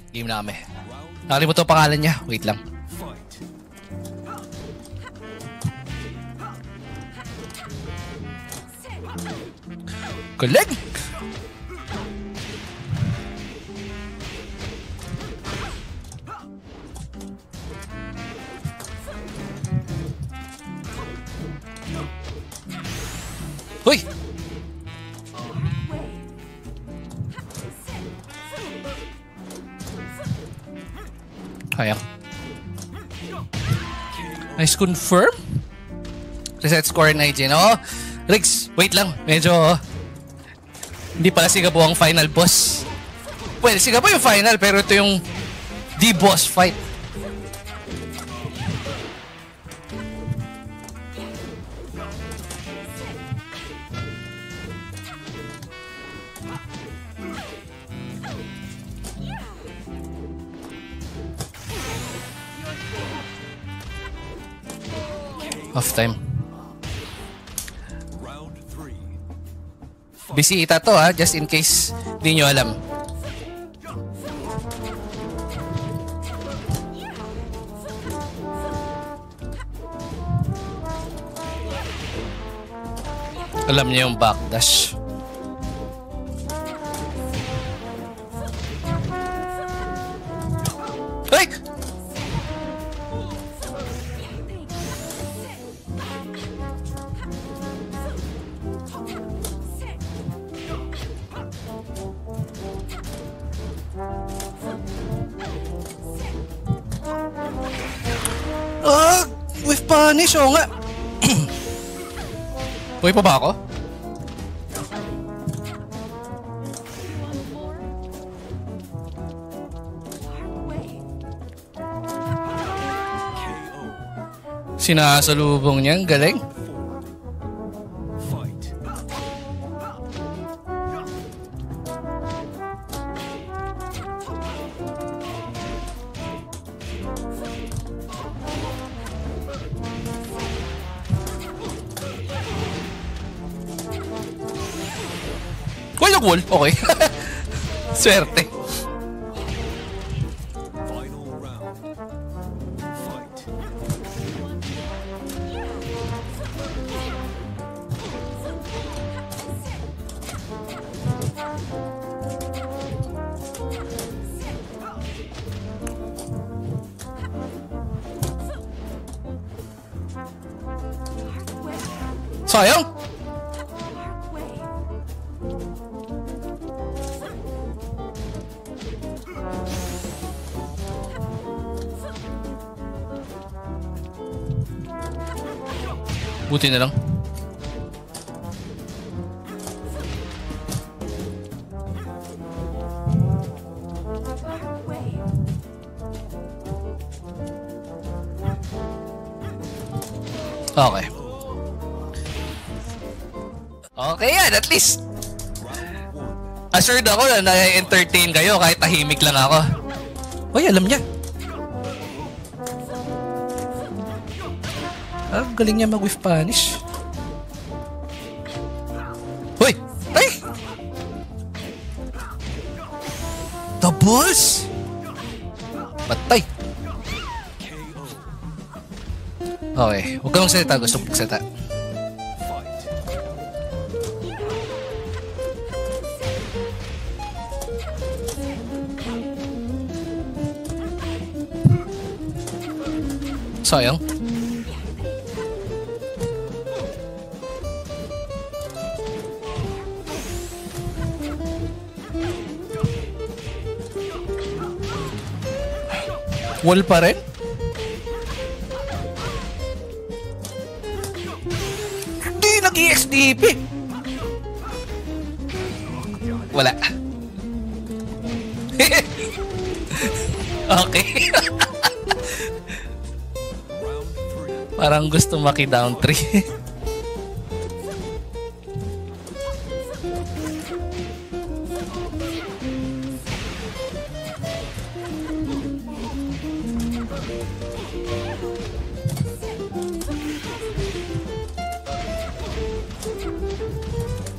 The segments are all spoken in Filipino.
Game na kami. Nakalimutan ang pangalan niya. Wait lang. Galing! Uy! Sayang. Nice confirm. Reset score na IG, no? Riggs, wait lang. Medyo hindi pala Sigabo ang final boss. Well, Sigabo yung final pero ito yung the boss fight. Off time. Bisita to ha, just in case di nyo alam. Alam niyo yung backdash. Hey! With punish, o nga. Uy pa ba ako? Sinasalubong niya, galing. Uy, nag-wall. Okay. Swerte. Sayang. Buti na lang. Okay. Okay yan, at least assured ako na na-entertain kayo kahit tahimik lang ako. Uy, alam niya. Galing niya mag-whiff punish. Uy! Ay! The boss! Patay! Okay, huwag kang magsalita. Gusto mong magsalita. Sayang. Wall pa rin? Hindi nag-EXDP. Wala. Okay. Parang gusto maki-down 3.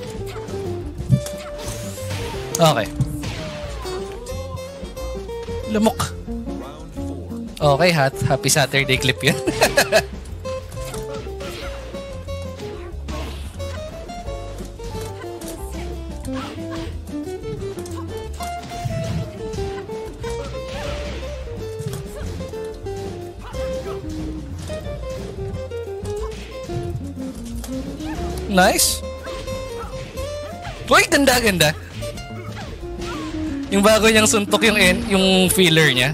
Okay. Lamok. Okay, happy Saturday clip yun. Nice. Uy, ganda. Yung bago niyang suntok yung filler niya.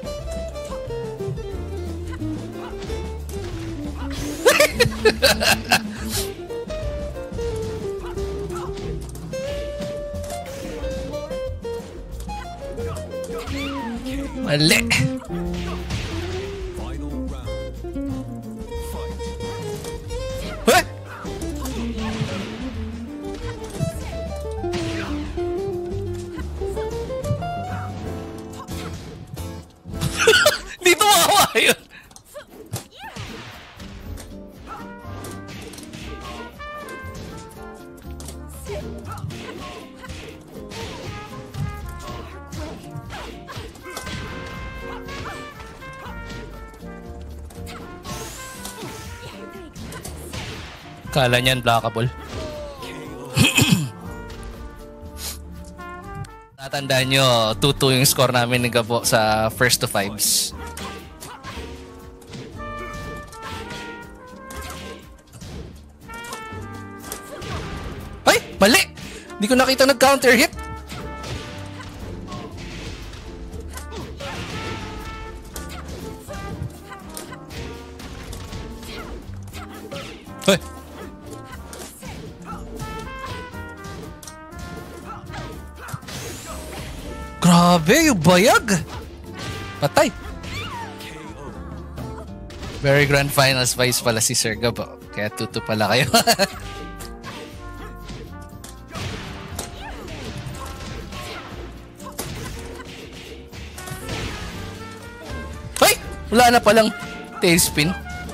Mali. Huh? Di tumawa yun. Kala niyan blockable. Tatandaan nyo, 2-2 yung score namin ni Gabo sa first to fives. Ay! Mali! Hindi ko nakita nag-counter hit. Ay! Grabe, yung bayag! Patay! Very Grand Finals Vice pala si Sir Gabo. Kaya 2-2 pala kayo. Ay! Wala na palang tailspin.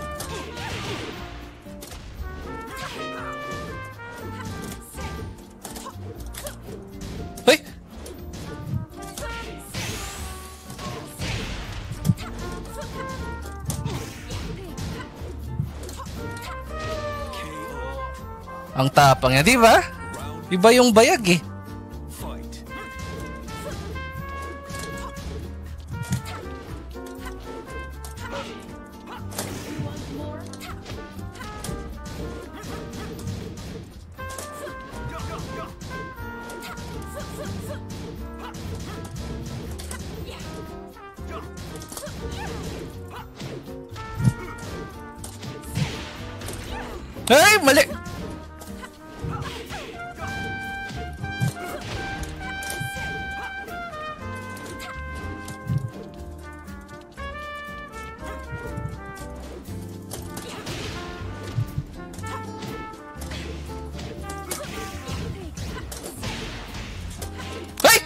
Ay! Ang tapang niya, di ba? Iba yung bayag eh. Ay, mali! Ay!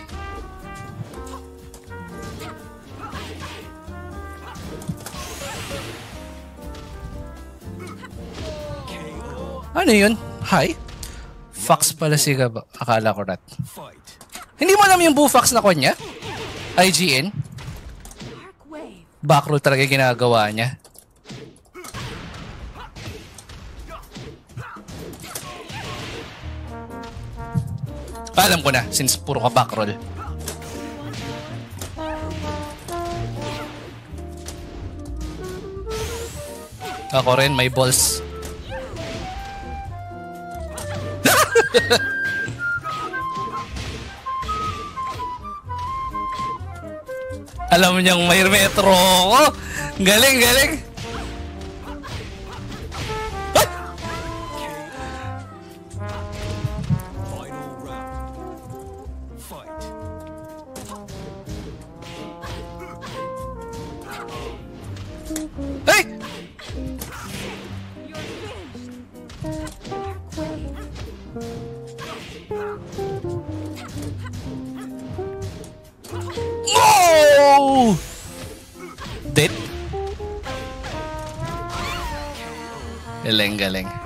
Ano yun? Hi? Fox pala si Gabo. Akala ko rat. Hindi mo alam yung Bufax na kanya? IGN? Backroll talaga ginagawa niya. Alam ko na, since puro ka backroll. Ako rin, may balls. Alam mo niyang may metro ko. Galing, galing. Hey! Oh! Dead? Galing, galing.